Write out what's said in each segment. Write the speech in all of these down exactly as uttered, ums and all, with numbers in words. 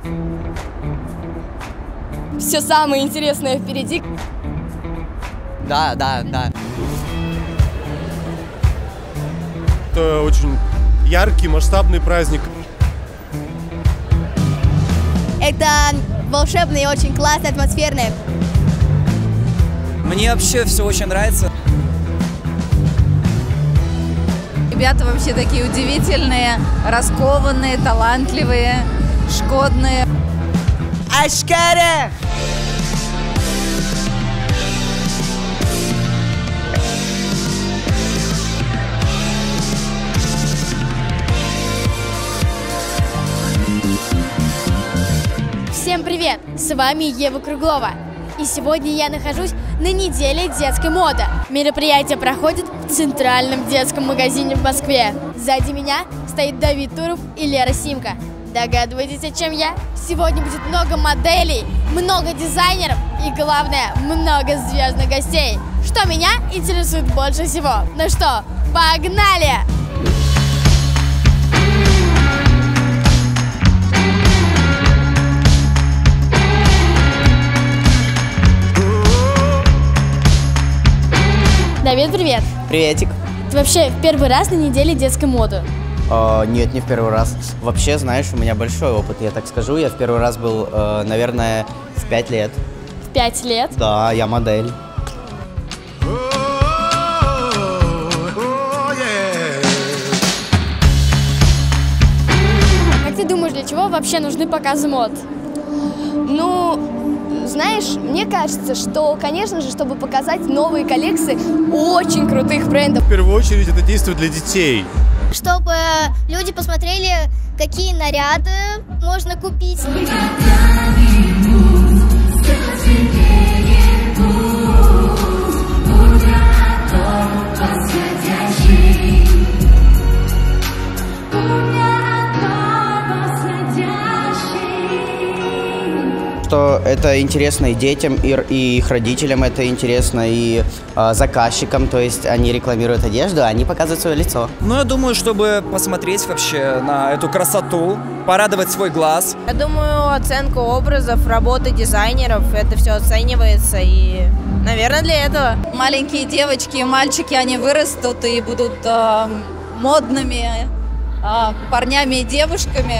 Все самое интересное впереди. Да, да, да. Это очень яркий, масштабный праздник. Это волшебно и очень классно, атмосферно. Мне вообще все очень нравится. Ребята вообще такие удивительные, раскованные, талантливые, шкодные. Ашкара! Всем привет! С вами Ева Круглова. И сегодня я нахожусь на неделе детской моды. Мероприятие проходит в центральном детском магазине в Москве. Сзади меня стоит Давид Туров и Лера Симка. Догадываетесь, о чем я? Сегодня будет много моделей, много дизайнеров и, главное, много звездных гостей. Что меня интересует больше всего? Ну что, погнали! Давид, привет! Приветик. Ты вообще в первый раз на неделе детской моды? А, нет, не в первый раз. Вообще, знаешь, у меня большой опыт, я так скажу. Я в первый раз был, э, наверное, в пять лет. В пять лет? Да, я модель. Как ты думаешь, для чего вообще нужны показы мод? Ну, знаешь, мне кажется, что, конечно же, чтобы показать новые коллекции очень крутых брендов. В первую очередь это действует для детей. Чтобы люди посмотрели, какие наряды можно купить. Что это интересно и детям, и, и их родителям это интересно, и э, заказчикам, то есть они рекламируют одежду, а они показывают свое лицо. Ну, я думаю, чтобы посмотреть вообще на эту красоту, порадовать свой глаз. Я думаю, оценка образов, работы дизайнеров, это все оценивается, и, наверное, для этого. Маленькие девочки и мальчики, они вырастут и будут э, модными э, парнями и девушками.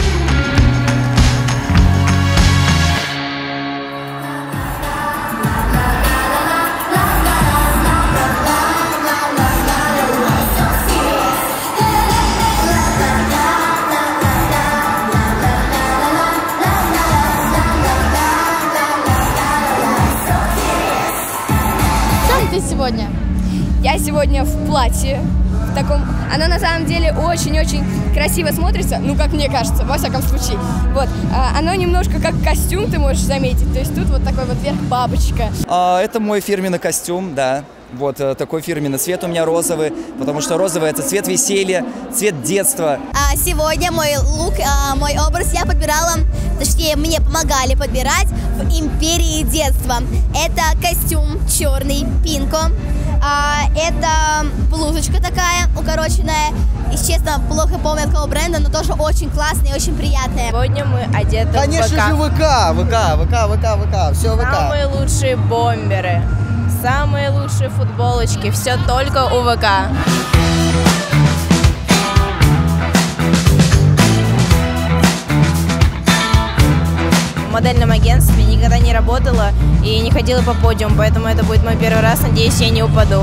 Сегодня? Я сегодня в платье, в таком, оно на самом деле очень-очень красиво смотрится, ну, как мне кажется, во всяком случае. Вот, а, оно немножко как костюм, ты можешь заметить, то есть тут вот такой вот верх бабочка. А, это мой фирменный костюм, да. Вот такой фирменный цвет у меня розовый, потому что розовый — это цвет веселья, цвет детства. А сегодня мой лук, а, мой образ я подбирала, точнее, мне помогали подбирать в Империи детства. Это костюм черный, пинко. А, это блузочка такая укороченная. И, честно, плохо помню от какого бренда, но тоже очень классная и очень приятная. Сегодня мы одеты Конечно в ВК. же ВК, ВК, ВК, ВК, ВК, все ВК. Самые лучшие бомберы, самые лучшие футболочки, все только у ВК. В модельном агентстве никогда не работала и не ходила по подиуму, поэтому это будет мой первый раз, надеюсь, я не упаду.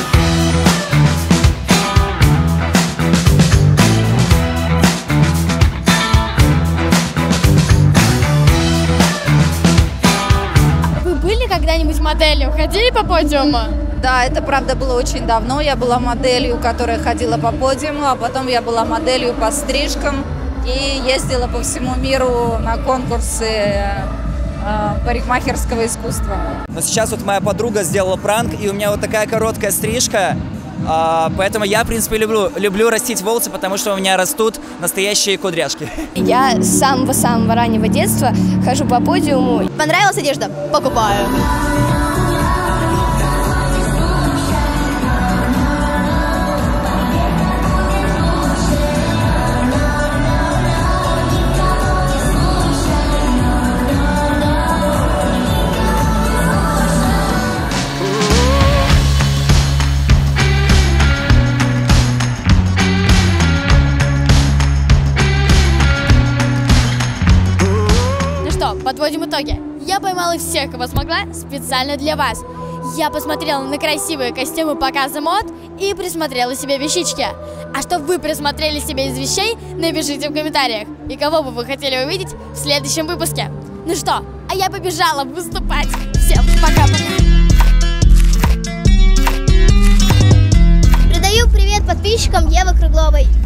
Вы были когда-нибудь моделью? Ходили по подиуму? Да, это правда было очень давно. Я была моделью, которая ходила по подиуму, а потом я была моделью по стрижкам и ездила по всему миру на конкурсы э, парикмахерского искусства. Но сейчас вот моя подруга сделала пранк, и у меня вот такая короткая стрижка, а, поэтому я, в принципе, люблю, люблю растить волосы, потому что у меня растут настоящие кудряшки. Я с самого-самого раннего детства хожу по подиуму. Понравилась одежда? Покупаю. подводим итоги. Я поймала всех, кого смогла, специально для вас. Я посмотрела на красивые костюмы показа мод и присмотрела себе вещички. А что вы присмотрели себе из вещей, напишите в комментариях. И кого бы вы хотели увидеть в следующем выпуске. Ну что, а я побежала выступать. Всем пока-пока. Передаю привет подписчикам Евы Кругловой.